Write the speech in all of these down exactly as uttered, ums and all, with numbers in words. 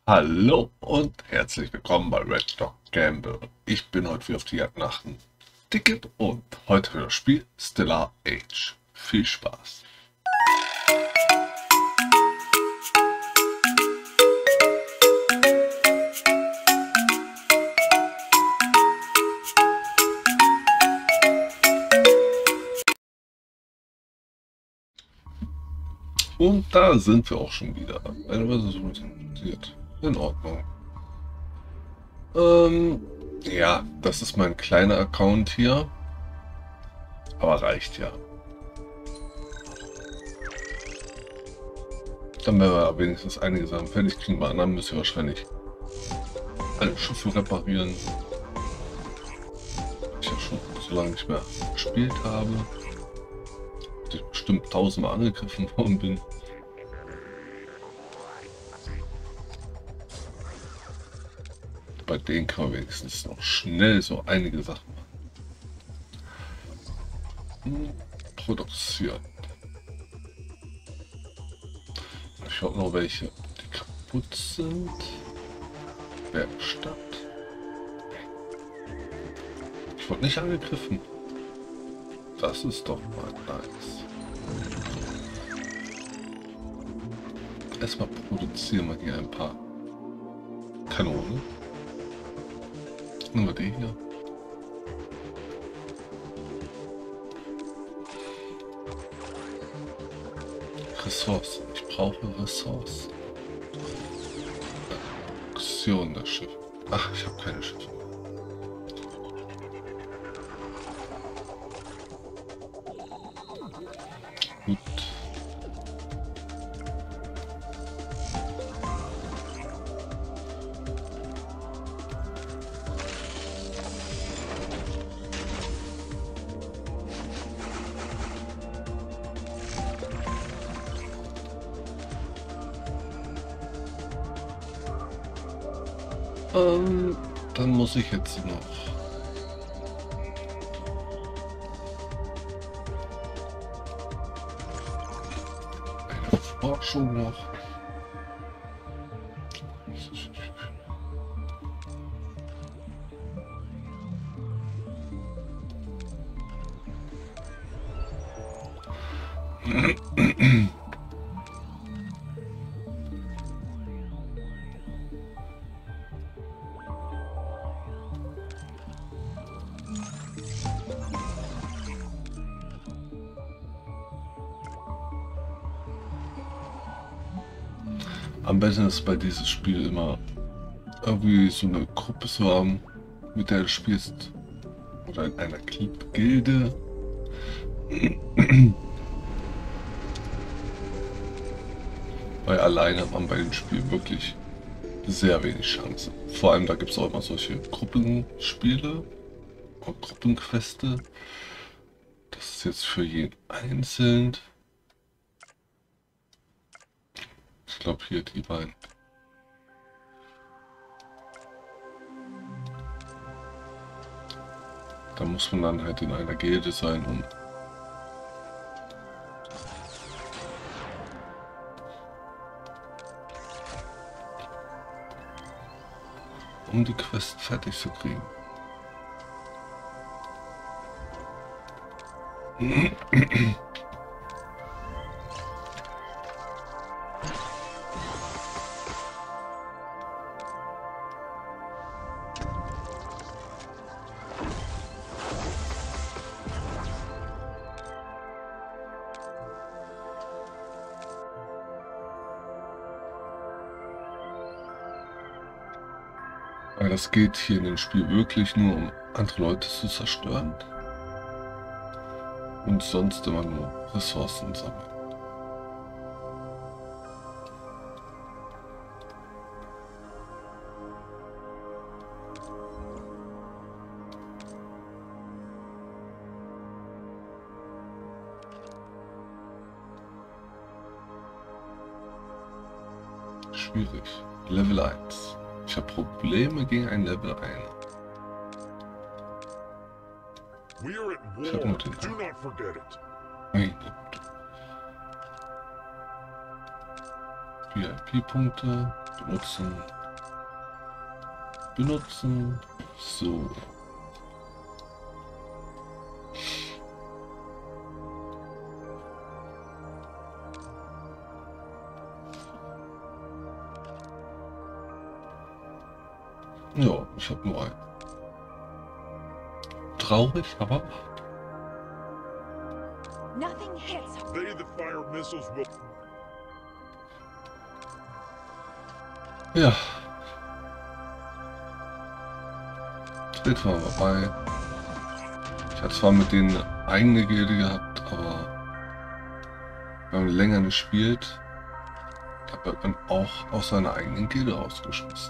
Hallo und herzlich willkommen bei Red Dog Gamble. Ich bin heute wieder auf die Jagd nach einem Ticket und heute für das Spiel Stellar Age. Viel Spaß! Und da sind wir auch schon wieder. Eine Version passiert. In Ordnung. Ähm, ja, das ist mein kleiner Account hier. Aber reicht ja. Dann werden wir wenigstens einige Sachen fertig kriegen. Bei anderen müssen wir wahrscheinlich alle Schiffe reparieren. Ich ja schon so lange nicht mehr gespielt habe. Ich bestimmt tausendmal angegriffen worden bin. Bei denen kann man wenigstens noch schnell so einige Sachen machen. Produzieren. Ich habe noch welche, die kaputt sind. Werkstatt. Ich wurde nicht angegriffen. Das ist doch mal nice. Erstmal produzieren wir hier ein paar Kanonen. Nehmen wir die hier. Ressourcen. Ich brauche Ressourcen. Auktion der Schiffe. Ach, ich habe keine Schiffe. Gut. Ähm, dann muss ich jetzt noch eine Forschung noch. Am besten ist bei diesem Spiel immer irgendwie so eine Gruppe zu haben, mit der du spielst. Oder in einer Gilde. Weil alleine hat man bei dem Spiel wirklich sehr wenig Chancen. Vor allem da gibt es auch immer solche Gruppenspiele und Gruppenqueste. Das ist jetzt für jeden einzeln. Ich glaube hier die beiden. Da muss man dann halt in einer Gilde sein, um um die Quest fertig zu kriegen. Weil das geht hier in dem Spiel wirklich nur um andere Leute zu zerstören und sonst immer nur Ressourcen sammeln. Schwierig. Level eins. Ich habe Probleme gegen ein Level eins. Ich habe nur den einen. V I P-Punkte benutzen. benutzen. So. Ja, ich habe nur einen. Traurig, aber Nothing hits. They the fire missiles will. ja. Bild war dabei. Ich hatte zwar mit denen eine eigene Gilde gehabt, aber wenn man länger nicht spielt, da wird man auch aus seiner eigenen Gilde rausgeschmissen.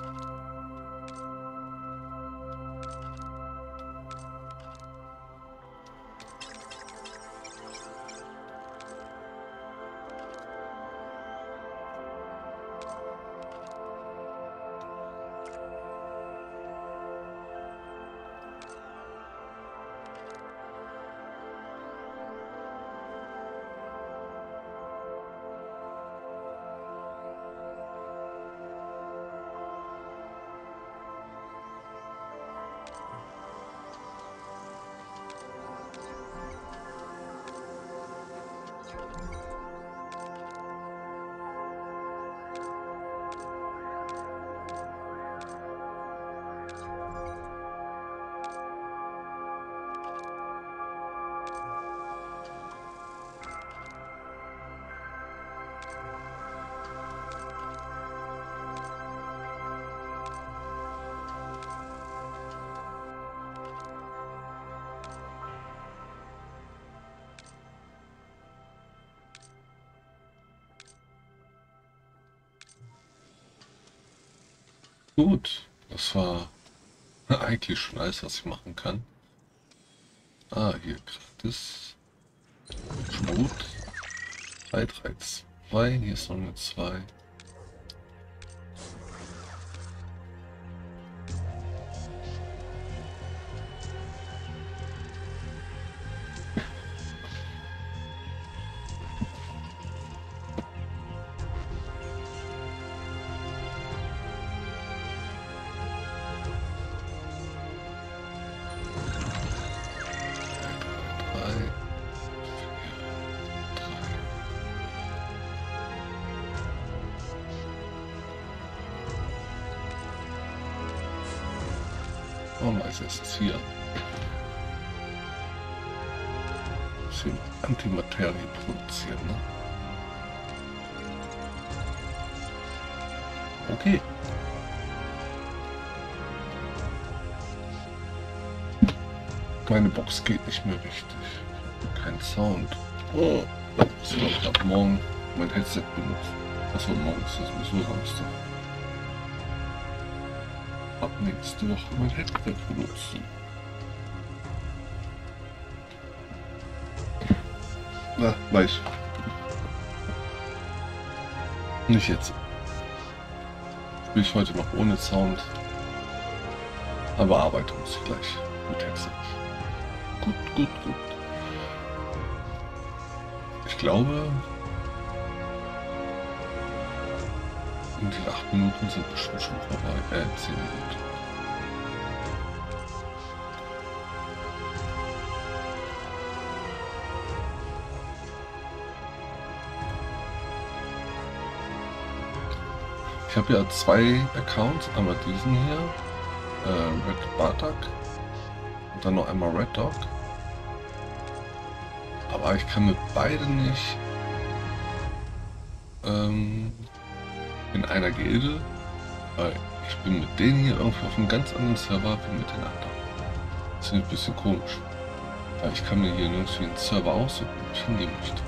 Gut, das war eigentlich schon alles, was ich machen kann. Ah, hier gratis. Schmut. drei drei zwei, hier ist noch eine zwei. Oh, als erstes hier. Bisschen Antimaterie produzieren, ne? Okay. Meine Box geht nicht mehr richtig. Kein Sound. Oh, ich muss ab morgen mein Headset benutzen. Achso, morgen ist das sowieso Samstag. Ab nächste Woche mein Headset benutzen. Na, weiß. Nicht jetzt. Spiele ich heute noch ohne Sound. Aber arbeiten muss ich gleich mit Headset. Gut, gut, gut. Ich glaube, und die acht Minuten sind bestimmt schon vorbei. Äh, zehn Minuten. Ich habe ja zwei Accounts, einmal diesen hier, äh, Red Bartak, und dann noch einmal Red Dog. Aber ich kann mit beiden nicht ähm, in einer Gilde, weil ich bin mit denen hier irgendwie auf einem ganz anderen Server wie mit den anderen. Das ist ein bisschen komisch, weil ich kann mir hier nirgendwo einen Server aussuchen, wo ich hingehen möchte.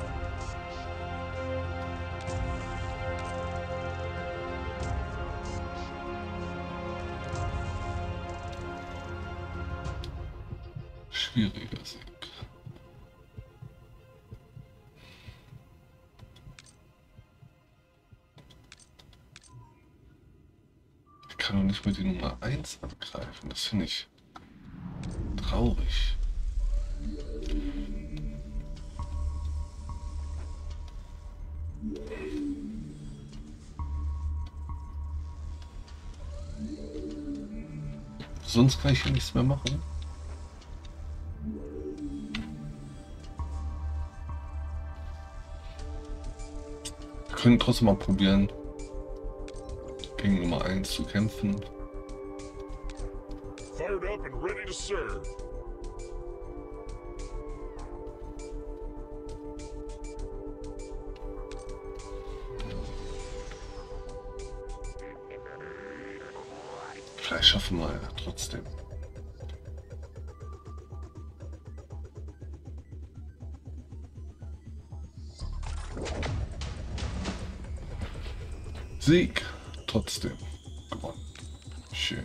Schwieriger Sieg. Ich kann doch nicht mehr die Nummer eins angreifen, das finde ich traurig. Sonst kann ich hier nichts mehr machen. Wir können trotzdem mal probieren, gegen Nummer eins zu kämpfen. Fired up and ready to serve. Vielleicht schaffen wir ja trotzdem. Sieg trotzdem gewonnen. Schön.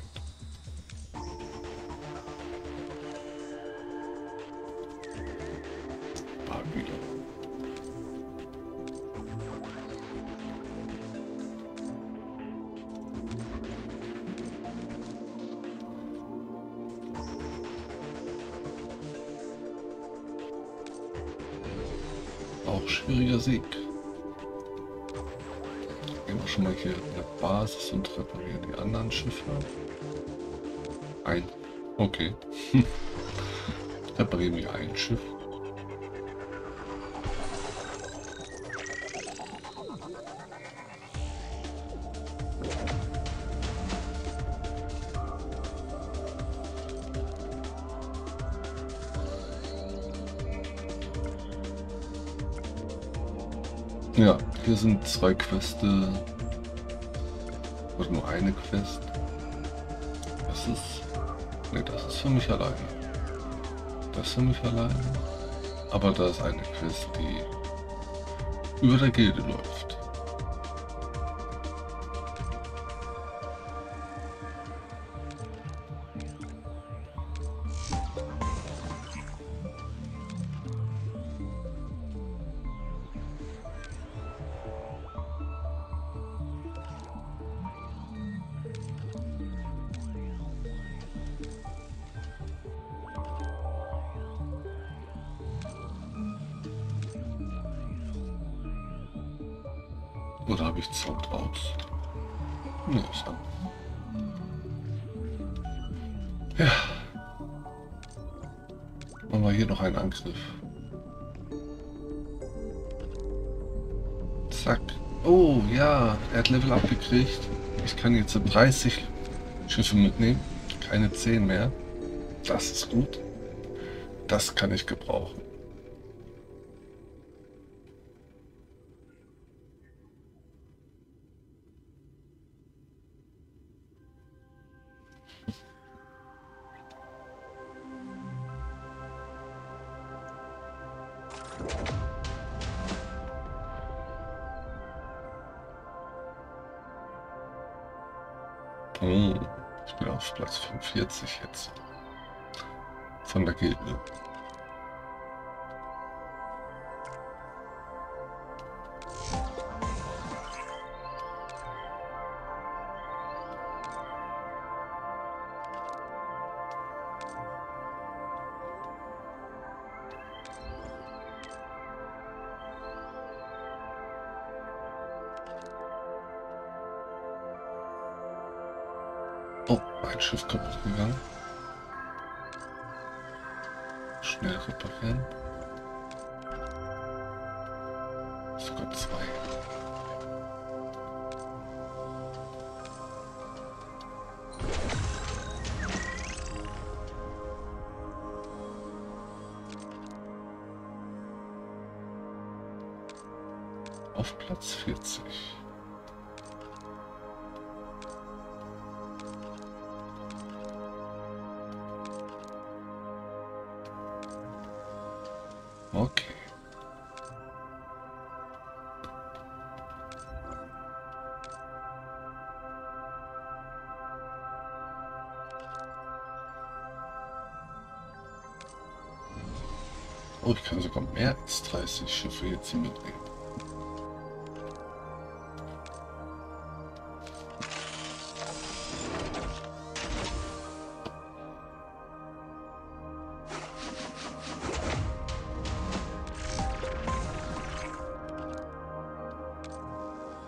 War wieder. Auch schwieriger Sieg. Gehen wir schon mal hier in der Basis und reparieren die anderen Schiffe. Ein. Okay. Reparieren wir ein Schiff. Ja, hier sind zwei Queste. Oder nur eine Quest. Das ist. Ne, das ist für mich alleine. Das ist für mich alleine. Aber da ist eine Quest, die über der Gilde läuft. Oder habe ich Sound raus? Ne, ist an. Ja. Machen wir hier noch einen Angriff. Zack. Oh ja, er hat Level abgekriegt. Ich kann jetzt dreißig Schiffe mitnehmen. Keine zehn mehr. Das ist gut. Das kann ich gebrauchen. Oh, ich bin auf Platz fünfundvierzig jetzt. Von der Gilde. Oh, ein Schiff kaputt gegangen. Schnell reparieren. Sogar zwei. Auf Platz vierzig. Okay. Oh, ich kann sogar mehr als dreißig Schiffe jetzt hier mitnehmen.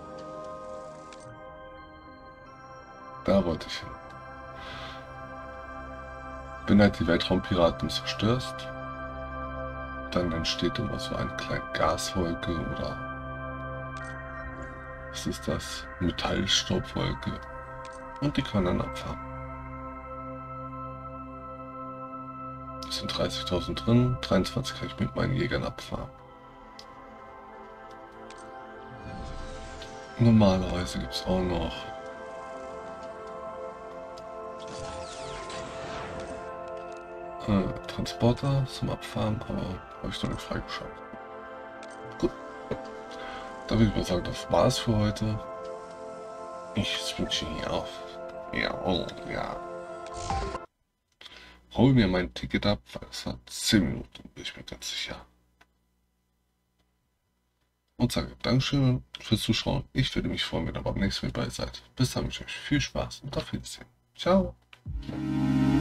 Da wollte ich hin. Wenn halt die Weltraumpiraten zerstörst, dann entsteht immer so eine kleine Gaswolke oder was ist das? Metallstaubwolke. Und die kann man dann abfahren. Es sind dreißigtausend drin, dreiundzwanzig kann ich mit meinen Jägern abfahren. Normalerweise gibt es auch noch äh, Transporter zum Abfahren, aber habe ich noch nicht freigeschaltet. Gut, da würde ich mal sagen, das war es für heute. Ich switche hier auf. Ja, oh, ja. Hol mir mein Ticket ab, weil es hat zehn Minuten, bin ich mir ganz sicher. Und sage Dankeschön fürs Zuschauen. Ich würde mich freuen, wenn ihr beim nächsten Mal dabei seid. Bis dann wünsche ich euch viel Spaß und auf Wiedersehen. Ciao.